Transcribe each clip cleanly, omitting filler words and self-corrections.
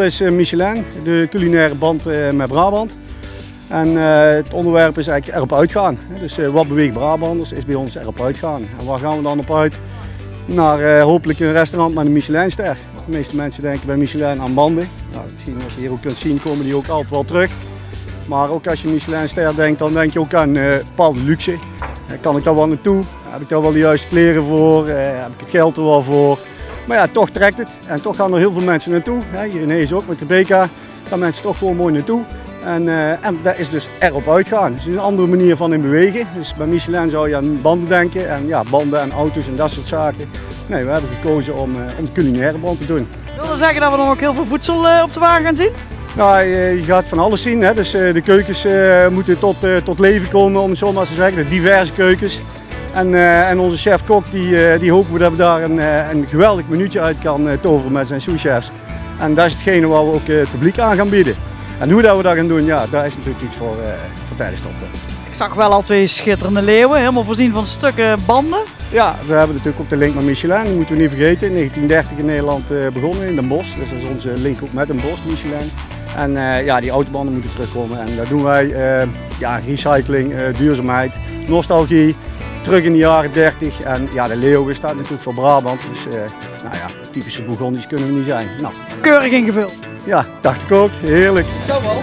titel is Michelin, de culinaire band met Brabant. En het onderwerp is eigenlijk erop uitgaan. Dus wat beweegt Brabanders is bij ons erop uitgaan. En waar gaan we dan op uit? Naar hopelijk een restaurant met een Michelinster. De meeste mensen denken bij Michelin aan banden. Nou, misschien als je hier ook kunt zien komen die ook altijd wel terug. Maar ook als je Michelinster denkt, dan denk je ook aan bepaalde luxe. Kan ik daar wel naartoe? Heb ik daar wel de juiste kleren voor? Heb ik het geld er wel voor? Maar ja, toch trekt het. En toch gaan er heel veel mensen naartoe. Hier in Hees ook met de BK. Gaan mensen toch gewoon mooi naartoe. En dat is dus erop uitgaan. Het is een andere manier van in bewegen. Dus bij Michelin zou je aan banden denken. En ja, banden en auto's en dat soort zaken. Nee, we hebben gekozen om de culinaire band te doen. Wil dat zeggen dat we dan ook heel veel voedsel op de wagen gaan zien? Nou, je gaat van alles zien. Hè. Dus de keukens moeten tot leven komen, om het zo maar te zeggen. De diverse keukens. En onze chef-kok, die hopen we dat we daar een geweldig minuutje uit kan toveren met zijn sous-chefs. En dat is hetgene waar we ook het publiek aan gaan bieden. En hoe dat we dat gaan doen, ja, daar is natuurlijk iets voor tijdens de optocht. Ik zag wel al 2 schitterende leeuwen, helemaal voorzien van stukken banden. Ja, we hebben natuurlijk ook de link met Michelin, dat moeten we niet vergeten. In 1930 in Nederland begonnen in Den Bosch, dus dat is onze link ook met Den Bosch, Michelin. En ja, die autobanden moeten terugkomen en daar doen wij ja, recycling, duurzaamheid, nostalgie, terug in de jaren 30. En ja, de leeuw staat natuurlijk voor Brabant, dus nou ja, typische Bourgondisch kunnen we niet zijn. Nou. Keurig ingevuld. Ja, dacht ik ook. Heerlijk. Zo wel.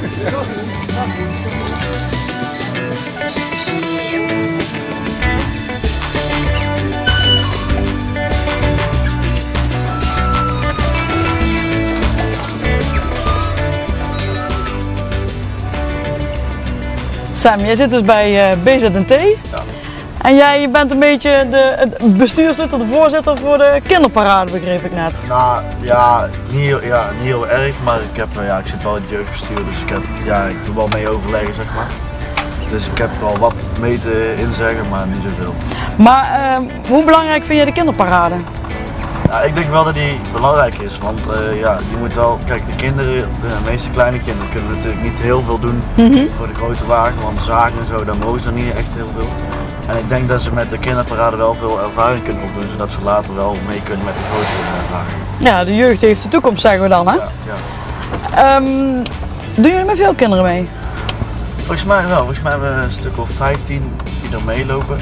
Sam, jij zit dus bij BZT. Ja. En jij bent een beetje het bestuurslid of de voorzitter voor de kinderparade, begreep ik net. Nou ja, niet heel erg, maar ik zit wel in het jeugdbestuur, dus ik doe wel mee overleggen, zeg maar. Dus ik heb wel wat mee te inzeggen, maar niet zoveel. Maar hoe belangrijk vind jij de kinderparade? Ja, ik denk wel dat die belangrijk is, want ja, je moet wel, kijk, de kinderen, de meeste kleine kinderen kunnen natuurlijk niet heel veel doen voor de grote wagen, want zagen en zo, daar mogen ze niet echt heel veel. En ik denk dat ze met de kinderparade wel veel ervaring kunnen opdoen, zodat ze later wel mee kunnen met de grote wagen. Ja, de jeugd heeft de toekomst, zeggen we dan, hè? Ja. Doen jullie met veel kinderen mee? Volgens mij wel, volgens mij hebben we een stuk of 15 die er meelopen.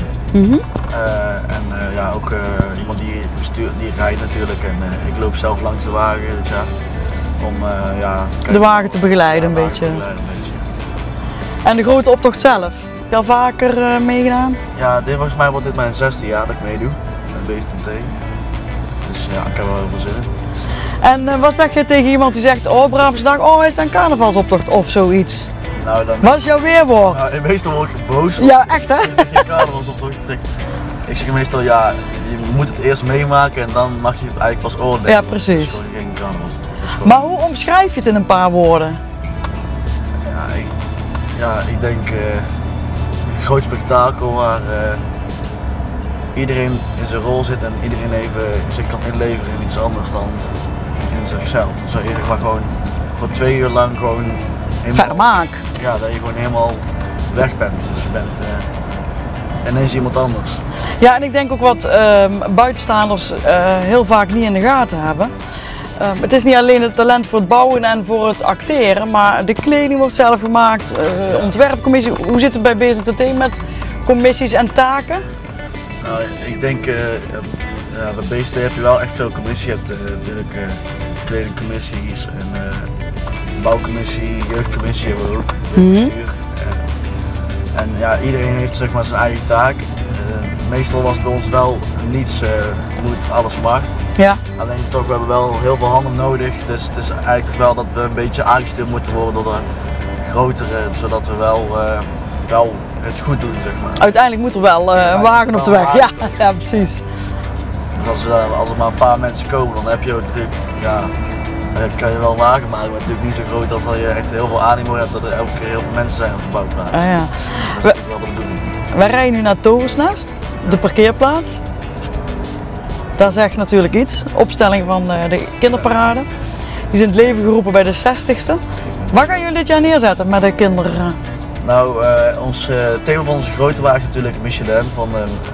Ja, ook iemand die rijdt natuurlijk en ik loop zelf langs de wagen dit jaar. Om ja, de wagen te begeleiden, een beetje. En de grote optocht zelf? Heb je al vaker meegedaan? Ja, volgens mij wordt dit mijn 6e jaar dat ik meedoe met BZT. Dus ja, ik heb er wel heel veel zin in. En wat zeg je tegen iemand die zegt, oh Brabantse dag, oh hij is een carnavalsoptocht of zoiets? Nou, dan... Wat is jouw weerwoord? Nou, meestal word ik boos. Ja, echt hè? Geen carnavalsoptocht. Ik zeg meestal, ja, je moet het eerst meemaken en dan mag je eigenlijk pas oordelen. Ja, precies. Het is gewoon geen carnavalsoptocht. Maar hoe omschrijf je het in een paar woorden? Ik denk een groot spektakel waar iedereen in zijn rol zit en iedereen even zich kan inleveren in iets anders dan in zichzelf. Zo eerlijk maar gewoon voor 2 uur lang gewoon vermaak. Ja, dat je gewoon helemaal weg bent. Dus je bent ineens iemand anders. Ja, en ik denk ook wat buitenstaanders heel vaak niet in de gaten hebben. Het is niet alleen het talent voor het bouwen en voor het acteren, maar de kleding wordt zelf gemaakt, ontwerpcommissie. Hoe zit het bij BZT met commissies en taken? Nou, ik denk, bij BZT heb je wel echt veel commissie. Je hebt natuurlijk kledingcommissies en bouwcommissie, jeugdcommissie hebben we ook, jeugdbestuur. En ja, iedereen heeft zeg maar zijn eigen taak. Meestal was het bij ons wel niets moet, alles mag. Ja. Alleen toch, we hebben wel heel veel handen nodig, dus het is eigenlijk toch wel dat we een beetje aangestuurd moeten worden door de grotere, zodat we wel het goed doen, zeg maar. Uiteindelijk moet er wel een wagen op de weg, ja, precies. Dus als er maar een paar mensen komen, dan heb je ook natuurlijk, ja, dan kan je wel een wagen maken, maar natuurlijk niet zo groot als dat je echt heel veel animo hebt, dat er elke keer heel veel mensen zijn op de bouwplaats. Ah, ja. Dat is wel de bedoeling. Wij rijden nu naar Toversnest, de parkeerplaats. Dat zegt natuurlijk iets. Opstelling van de kinderparade. Die is in het leven geroepen bij de 60ste. Waar gaan jullie dit jaar neerzetten met de kinderen? Nou, ons thema van onze grote wagen is natuurlijk Michelin van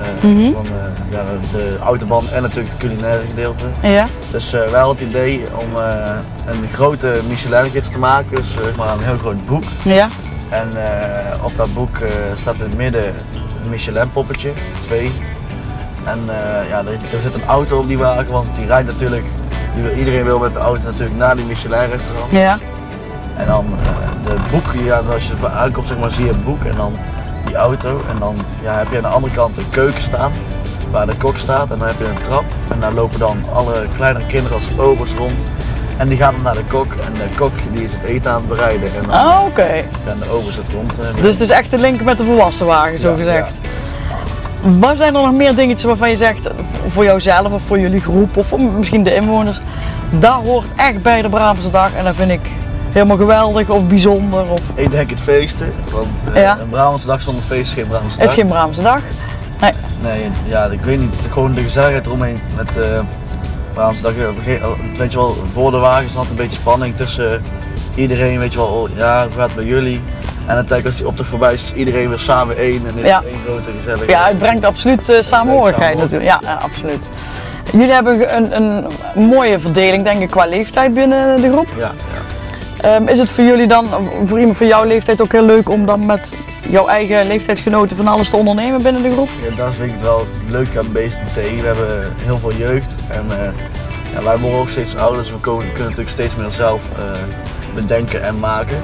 de autobahn en natuurlijk het culinaire gedeelte. Ja. Dus wij hadden het idee om een grote Michelin-gids te maken, dus zeg maar een heel groot boek. Ja. En op dat boek staat in het midden een Michelin-poppetje, 2. En er zit een auto op die wagen, want die rijdt natuurlijk, iedereen wil met de auto natuurlijk naar die Michelin-restaurant. Ja. En dan de boek, als je er aankomt zeg maar, zie je het boek en dan die auto. En dan heb je aan de andere kant een keuken staan, waar de kok staat. En dan heb je een trap en daar lopen dan alle kleinere kinderen als obers rond. En die gaan dan naar de kok en de kok die is het eten aan het bereiden. En dan en de obers het rond. Dus het is echt de link met de volwassen wagen, zo gezegd. Ja. Wat zijn er nog meer dingetjes waarvan je zegt, voor jouzelf of voor jullie groep of misschien de inwoners, dat hoort echt bij de Brabantse dag en dat vind ik helemaal geweldig of bijzonder? Of... Ik denk het feesten, want een Brabantse dag zonder feest is geen Brabantse dag. Is geen Brabantse dag? Nee. Nee, ja, ik weet niet, gewoon de gezelligheid eromheen met Brabantse dag. Weet je wel, voor de wagen is altijd een beetje spanning tussen iedereen, weet je wel, ja, hoe gaat het bij jullie? En uiteindelijk als die optocht voorbij is iedereen weer samen één en is één grote gezelligheid. Ja, het brengt absoluut samenhorigheid natuurlijk. Ja, absoluut. Jullie hebben een mooie verdeling denk ik qua leeftijd binnen de groep. Ja. Is het voor jullie dan, voor iemand van jouw leeftijd ook heel leuk om dan met jouw eigen leeftijdsgenoten van alles te ondernemen binnen de groep? Ja, dat vind ik wel leuk aan BST. We hebben heel veel jeugd en wij worden ook steeds ouder, dus we kunnen natuurlijk steeds meer zelf bedenken en maken.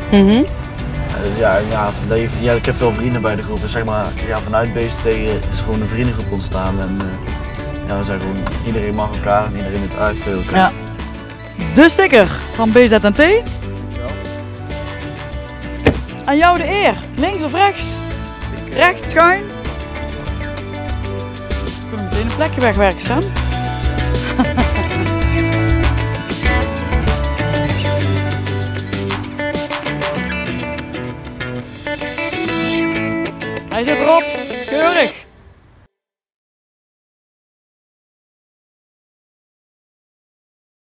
Ik heb veel vrienden bij de groep. Dus zeg maar, vanuit BST is gewoon een vriendengroep ontstaan en we zijn gewoon, iedereen mag elkaar en iedereen het eigenlijk elkaar. Ja. De sticker van BZT. Aan jou de eer. Links of rechts? Recht, schuin. Ik kan meteen een plekje wegwerken, Sam.